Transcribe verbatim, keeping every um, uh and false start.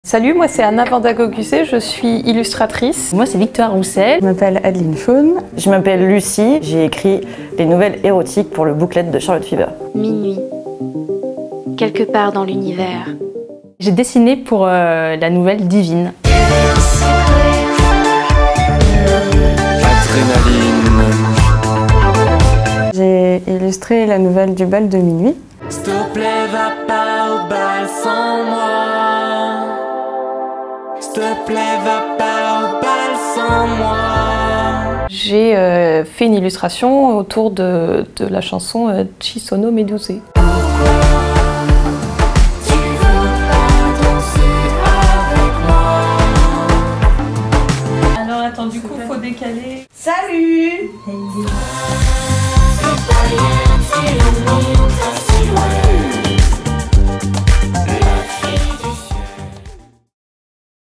Salut, moi c'est Anna Vandagogussé, je suis illustratrice. Moi c'est Victoire Roussel. Je m'appelle Adeline Faune. Je m'appelle Lucie, j'ai écrit les nouvelles érotiques pour le booklet de Charlotte Fever. Minuit, quelque part dans l'univers. J'ai dessiné pour euh, la nouvelle Divine. Adrénaline. J'ai illustré la nouvelle du bal de minuit. S'il te plaît, va pas au bal sans moi. S'il te plaît, va pas au bal sans moi. J'ai euh, fait une illustration autour de, de la chanson euh, Ci sono meduse. Alors attends, du coup, faut décaler. Salut!